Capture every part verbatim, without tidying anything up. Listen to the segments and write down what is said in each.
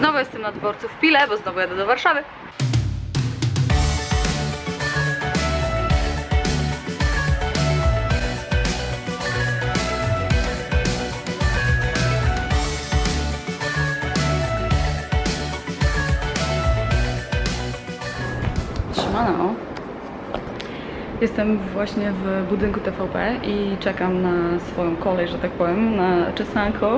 Znowu jestem na dworcu w Pile, bo znowu jadę do Warszawy. Siemano. Jestem właśnie w budynku T V P i czekam na swoją kolej, że tak powiem, na czesanko.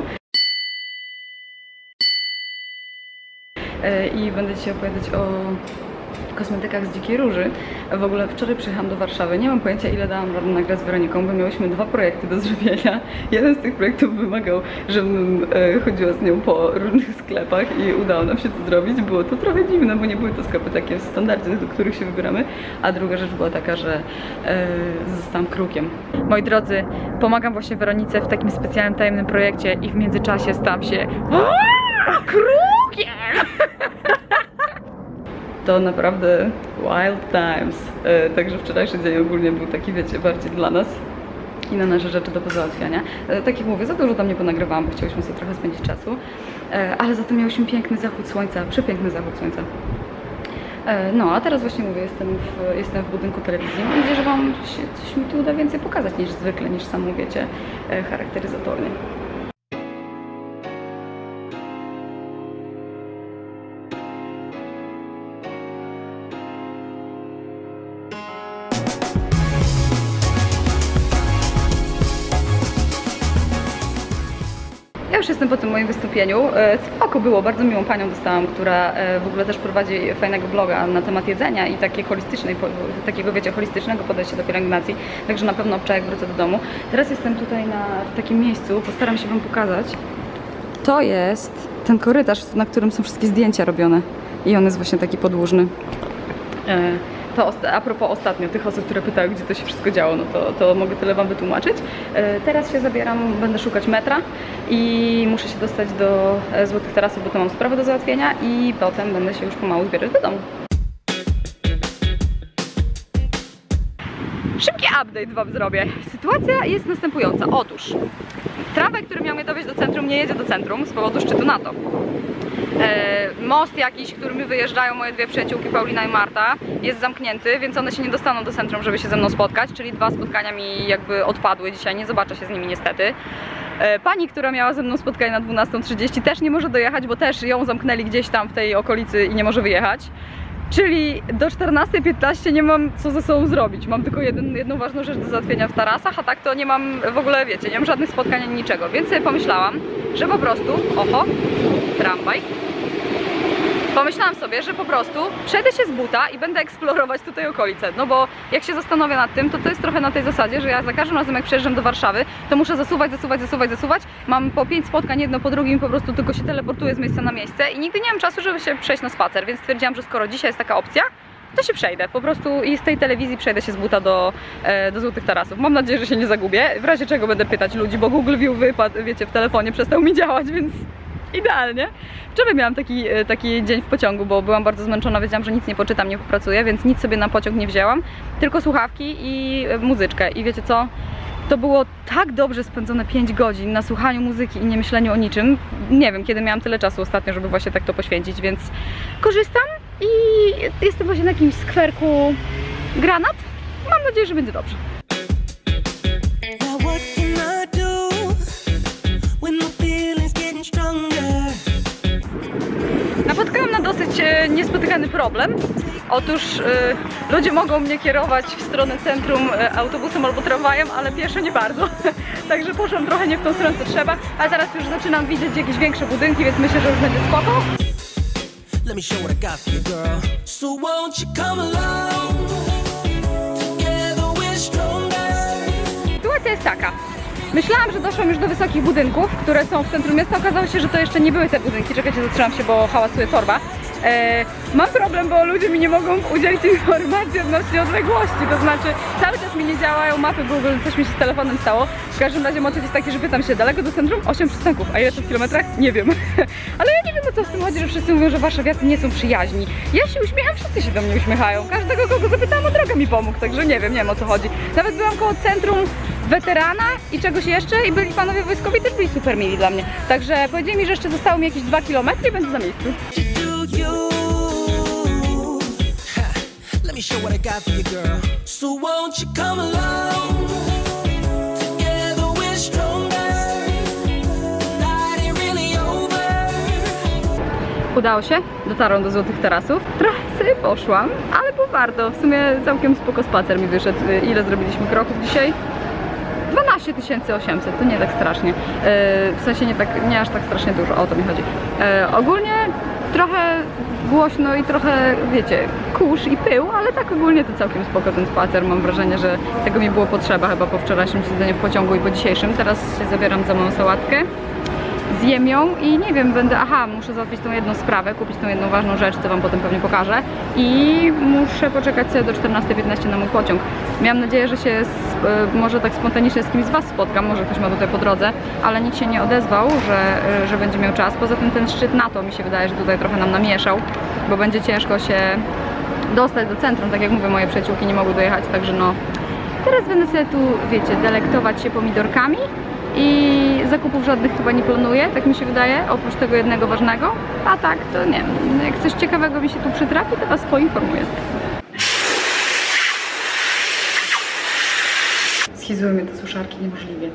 I będę dzisiaj opowiadać o kosmetykach z Dzikiej Róży. W ogóle wczoraj przyjechałam do Warszawy. Nie mam pojęcia, ile dałam radę nagrać z Weroniką, bo miałyśmy dwa projekty do zrobienia. Jeden z tych projektów wymagał, żebym e, chodziła z nią po różnych sklepach i udało nam się to zrobić. Było to trochę dziwne, bo nie były to sklepy takie w standardzie, do których się wybieramy. A druga rzecz była taka, że e, zostałam krukiem. Moi drodzy, pomagam właśnie Weronice w takim specjalnym, tajemnym projekcie i w międzyczasie stałam się krukiem! To naprawdę wild times. E, także wczorajszy dzień ogólnie był taki, wiecie, bardziej dla nas i na nasze rzeczy do pozałatwiania. E, tak jak mówię, za dużo tam nie ponagrywałam, bo chciałyśmy sobie trochę spędzić czasu. E, ale za to miałyśmy piękny zachód słońca, przepiękny zachód słońca. E, no, a teraz właśnie mówię, jestem w, jestem w budynku telewizji. Mam nadzieję, że wam się, coś mi tu uda więcej pokazać niż zwykle, niż samo, wiecie, e, charakteryzatornie. Ja już jestem po tym moim wystąpieniu. Spoko było, bardzo miłą panią dostałam, która w ogóle też prowadzi fajnego bloga na temat jedzenia i takiej holistycznej, takiego, wiecie, holistycznego podejścia do pielęgnacji. Także na pewno obczaję, jak wrócę do domu. Teraz jestem tutaj na, w takim miejscu, postaram się wam pokazać. To jest ten korytarz, na którym są wszystkie zdjęcia robione. I on jest właśnie taki podłużny. To a propos ostatnio tych osób, które pytały, gdzie to się wszystko działo, no to, to mogę tyle wam wytłumaczyć. Teraz się zabieram, będę szukać metra i muszę się dostać do Złotych Tarasów, bo to mam sprawę do załatwienia i potem będę się już pomału zbierać do domu. Szybki update wam zrobię. Sytuacja jest następująca. Otóż tramwaj, który miał mnie dowieźć do centrum, nie jedzie do centrum z powodu szczytu NATO. E, most jakiś, którymi wyjeżdżają moje dwie przyjaciółki, Paulina i Marta, jest zamknięty, więc one się nie dostaną do centrum, żeby się ze mną spotkać, czyli dwa spotkania mi jakby odpadły dzisiaj, nie zobaczę się z nimi niestety. E, pani, która miała ze mną spotkanie na dwunastą trzydzieści, też nie może dojechać, bo też ją zamknęli gdzieś tam w tej okolicy i nie może wyjechać. Czyli do czternastej piętnaście nie mam co ze sobą zrobić. Mam tylko jeden, jedną ważną rzecz do załatwienia w tarasach, a tak to nie mam w ogóle, wiecie, nie mam żadnych spotkań ani niczego. Więc sobie pomyślałam, że po prostu, oho, tramwaj. Pomyślałam sobie, że po prostu przejdę się z buta i będę eksplorować tutaj okolice. No bo jak się zastanowię nad tym, to to jest trochę na tej zasadzie, że ja za każdym razem jak przyjeżdżam do Warszawy, to muszę zasuwać, zasuwać, zasuwać, zasuwać. Mam po pięć spotkań, jedno po drugim, po prostu tylko się teleportuję z miejsca na miejsce i nigdy nie mam czasu, żeby się przejść na spacer, więc stwierdziłam, że skoro dzisiaj jest taka opcja, to się przejdę. Po prostu i z tej telewizji przejdę się z buta do, e, do Złotych Tarasów. Mam nadzieję, że się nie zagubię, w razie czego będę pytać ludzi, bo Google View wypadł, wiecie, w telefonie przestał mi działać, więc idealnie. Wczoraj miałam taki, taki dzień w pociągu, bo byłam bardzo zmęczona, wiedziałam, że nic nie poczytam, nie popracuję, więc nic sobie na pociąg nie wzięłam, tylko słuchawki i muzyczkę. I wiecie co? To było tak dobrze spędzone pięć godzin na słuchaniu muzyki i nie myśleniu o niczym. Nie wiem, kiedy miałam tyle czasu ostatnio, żeby właśnie tak to poświęcić, więc korzystam i jestem właśnie na jakimś skwerku Granat. Mam nadzieję, że będzie dobrze. Napotkałam na dosyć e, niespotykany problem. Otóż e, ludzie mogą mnie kierować w stronę centrum e, autobusem albo tramwajem, ale pieszo nie bardzo. Także poszłam trochę nie w tą stronę, co trzeba, a teraz już zaczynam widzieć jakieś większe budynki, więc myślę, że już będzie spoko. Sytuacja jest taka. Myślałam, że doszłam już do wysokich budynków, które są w centrum miasta. Okazało się, że to jeszcze nie były te budynki. Czekajcie, zatrzymam się, bo hałasuje torba. E, mam problem, bo ludzie mi nie mogą udzielić informacji odnośnie odległości. To znaczy, cały czas mi nie działają mapy Google, coś mi się z telefonem stało. W każdym razie motyw jest taki, że pytam się, daleko do centrum? osiem przystanków. A ile to w kilometrach? Nie wiem. Ale ja nie wiem, o co w tym chodzi, że wszyscy mówią, że warszawiacy nie są przyjaźni. Ja się uśmiecham, wszyscy się do mnie uśmiechają. Każdego, kogo zapytałam o drogę, mi pomógł. Także nie wiem, nie wiem, o co chodzi. Nawet byłam koło centrum weterana i czegoś jeszcze i byli panowie wojskowi, też byli super mili dla mnie. Także powiedzieli mi, że jeszcze zostało mi jakieś dwa kilometry i będę za miejscu. Let me show what I got for you, girl. So won't you come along? Together we're stronger. The night ain't really over. Udało się, dotarłam do Złotych Tarasów. Trochę sobie poszłam, ale było warto. W sumie całkiem spoko spacer mi wyszedł. Ile zrobiliśmy kroków dzisiaj? dwanaście tysięcy osiemset, to nie tak strasznie. Yy, w sensie nie, tak, nie aż tak strasznie dużo, o to mi chodzi. Yy, ogólnie trochę głośno i trochę, wiecie, kurz i pył, ale tak ogólnie to całkiem spoko ten spacer. Mam wrażenie, że tego mi było potrzeba chyba po wczorajszym siedzeniu w pociągu i po dzisiejszym. Teraz się zabieram za moją sałatkę. Zjem ją i nie wiem, będę, aha, muszę załatwić tą jedną sprawę, kupić tą jedną ważną rzecz, co wam potem pewnie pokażę i muszę poczekać sobie do czternastej piętnaście na mój pociąg. Miałam nadzieję, że się z, może tak spontanicznie z kimś z was spotkam, może ktoś ma tutaj po drodze, ale nikt się nie odezwał, że, że będzie miał czas. Poza tym ten szczyt NATO mi się wydaje, że tutaj trochę nam namieszał, bo będzie ciężko się dostać do centrum, tak jak mówię, moje przyjaciółki nie mogły dojechać, także no teraz będę sobie tu, wiecie, delektować się pomidorkami. I zakupów żadnych chyba nie planuję, tak mi się wydaje, oprócz tego jednego ważnego. A tak, to nie wiem, jak coś ciekawego mi się tu przytrafi, to was poinformuję. Schizły mnie te suszarki niemożliwie.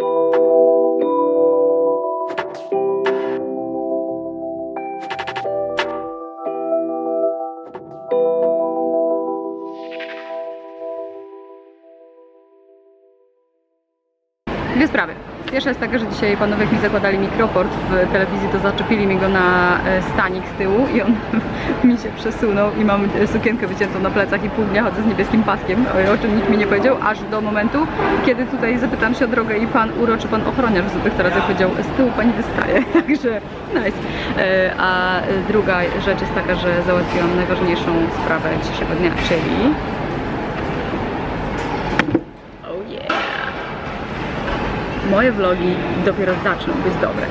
Dwie sprawy. Pierwsza jest taka, że dzisiaj panowie jak mi zakładali mikroport w telewizji, to zaczepili mi go na stanik z tyłu i on mi się przesunął i mam sukienkę wyciętą na plecach i pół dnia chodzę z niebieskim paskiem, o czym nikt mi nie powiedział, aż do momentu, kiedy tutaj zapytam się o drogę i pan uroczy, pan ochroniarz w Złotych Tarasach powiedział, z tyłu pani wystaje, także nice. A druga rzecz jest taka, że załatwiłam najważniejszą sprawę dzisiejszego dnia, czyli moje vlogi dopiero zaczną być dobre.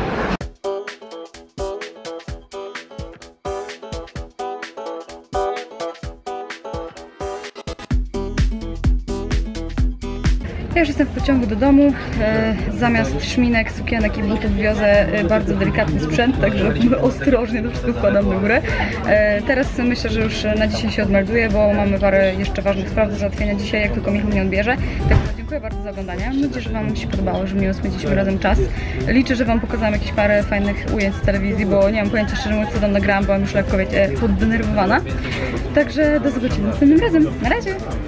Ja już jestem w pociągu do domu. E, zamiast szminek, sukienek i butów wiozę e, bardzo delikatny sprzęt, także ostrożnie to wszystko wkładam do góry. E, teraz myślę, że już na dzisiaj się odmelduję, bo mamy parę jeszcze ważnych spraw do załatwienia dzisiaj, jak tylko Michał mnie odbierze. Tak, dziękuję bardzo za oglądanie. Mam nadzieję, że wam się podobało, że miło spędziliśmy razem czas. Liczę, że wam pokazałam jakieś parę fajnych ujęć z telewizji, bo nie mam pojęcia, szczerze mówiąc, co tam nagrałam, byłam już lekko, wiecie, poddenerwowana. Także do zobaczenia następnym razem. Na razie!